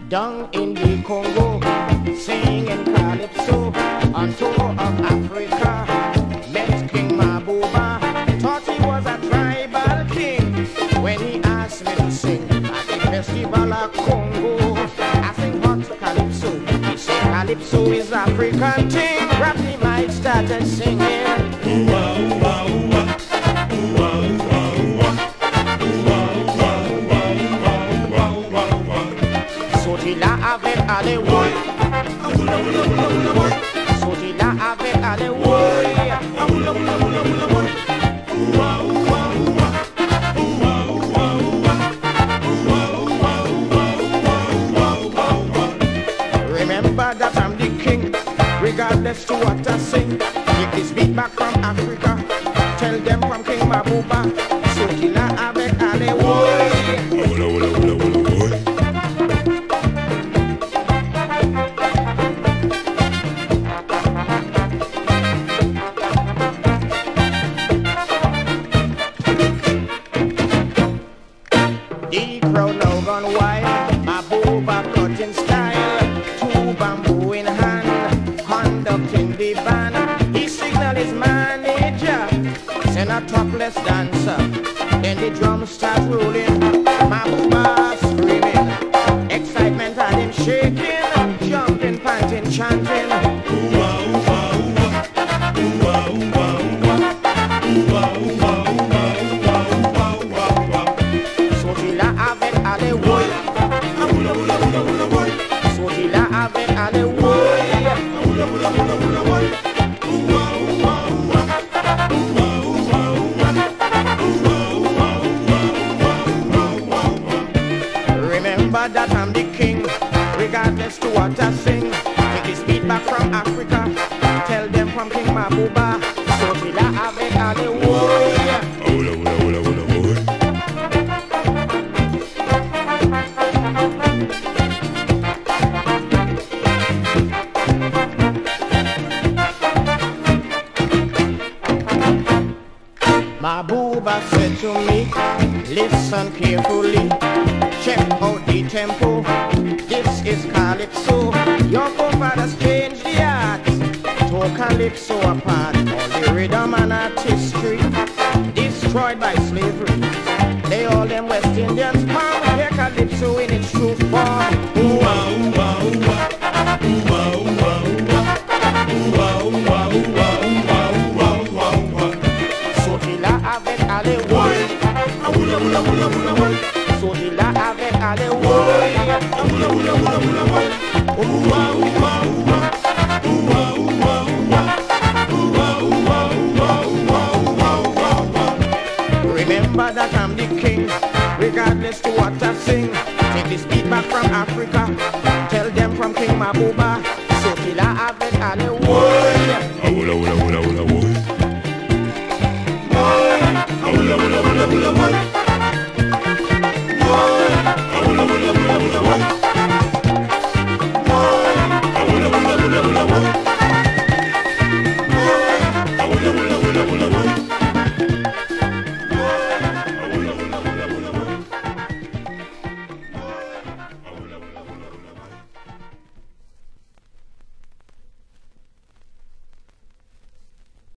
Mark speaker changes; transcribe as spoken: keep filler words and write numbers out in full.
Speaker 1: down in the Congo, singing calypso on tour of Africa. Met King Mabuba, thought he was a tribal king when he asked me to sing at the festival of Congo. I sing hot calypso, he said calypso is African thing. Grab the mic, started singing. Ooh, ah, ooh, ah, ooh, ah. Ooh, ah, ooh, ah, ooh, ah. Avec allez woy, sauter là avec allez woy. Remember that I'm the king, regardless to what I sing. Take this beat back from Africa, tell them from King Mabuba. Sauter là avec allez woy. The crowd now gone wild, Mabuba cutting style, two bamboo in hand, conducting the band. He signal his manager, send a topless dancer, then the drums start rolling. Mabuba screaming, excitement had him shaking, jumping, panting, chanting. Ooh, ah, ooh, ah, ooh, ah. Ooh, ah, ooh, ah, ooh, ah. Ooh, ah, ooh, ah, ooh, ah. Avec allez woy, sauter là avec allez woy. Remember that I'm the king, regardless to what I sing. Take this beat back from Africa, tell them from King Mabuba. Sauter là avec allez woy. Mabuba said to me, listen carefully, check out the tempo, this is calypso. Your forefathers changed the art, tore calypso apart. All the rhythm and artistry, destroyed by slavery. They all them West Indians come, hear calypso in its true form. Ooh, ah, ooh, ah, ooh, ah. Ooh, ah, ooh, ah, ooh, ah. Ooh, ah, ooh, ah, ooh, ah. Avec allez woy, sauter là avec allez woy. Remember that I'm the king, regardless to what I sing. Take this beat back from Africa, tell them from King Mabuba. Sauter là avec allez woy.